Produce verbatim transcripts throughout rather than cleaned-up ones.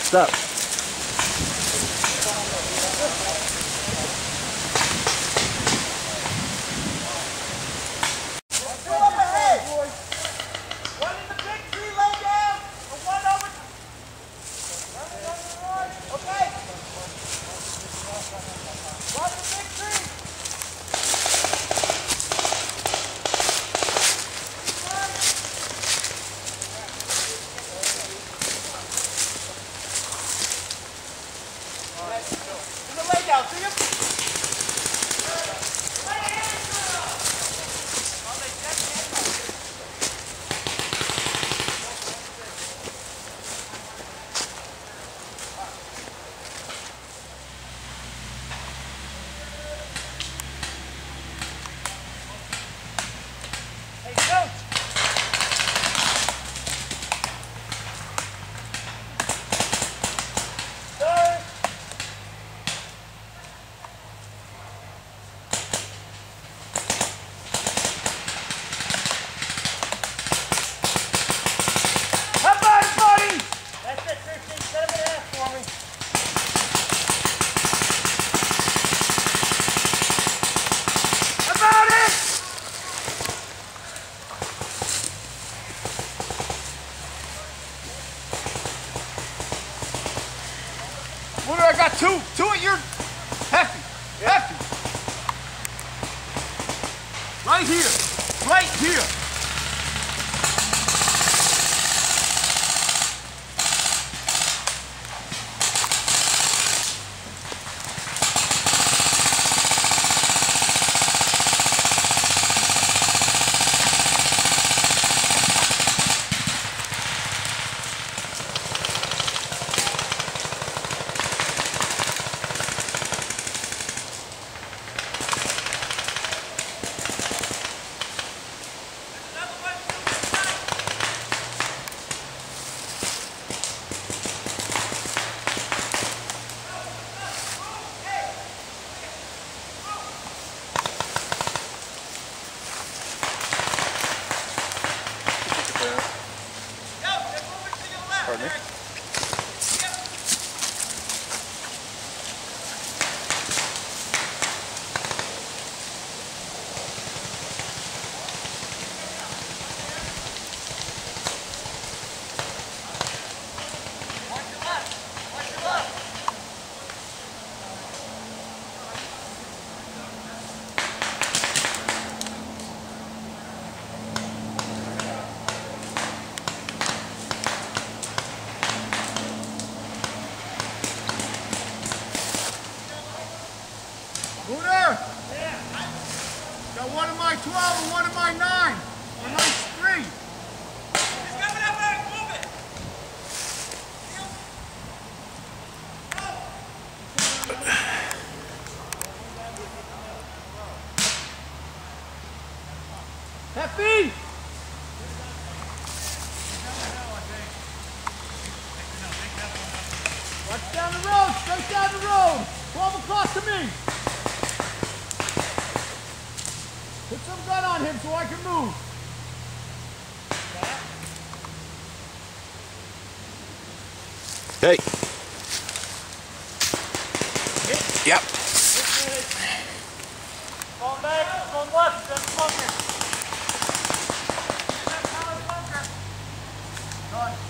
What's up? I got two. Two at your hefty. Yeah. Hefty. Right here. Right here. Pardon me? Booter! Yeah. Got one of my twelve and one of my nine. On my three. He's coming up there, move it! Happy! Watch down the road, straight down the road. twelve across to me. Put some gun on him so I can move. Hey. Yep. Going back, going left, then bunker. Done.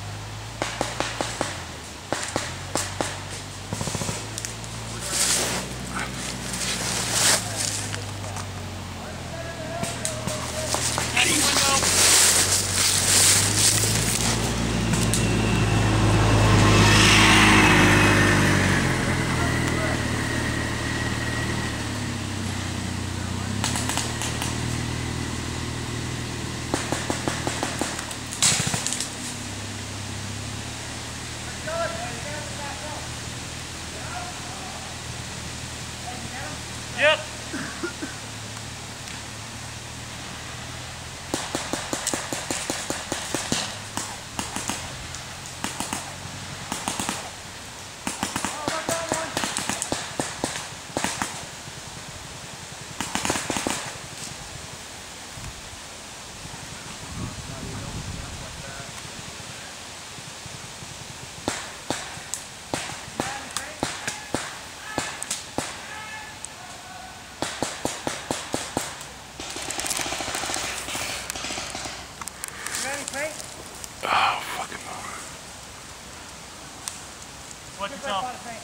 Watch yourself.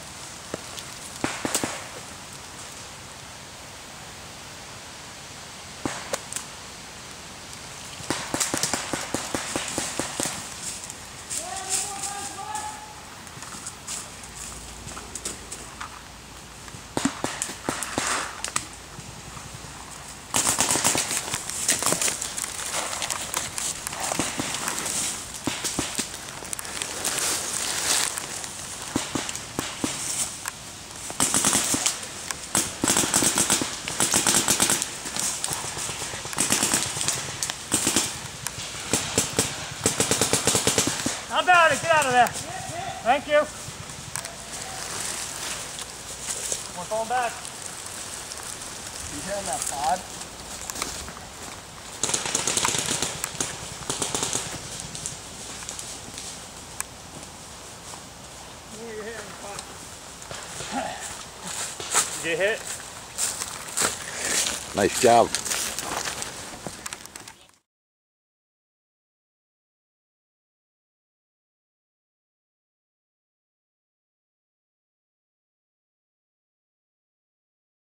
How about it? Get out of there. Thank you. We're falling back. You hearing that pod? Where are you hearing the pod? Did you hit? Nice job.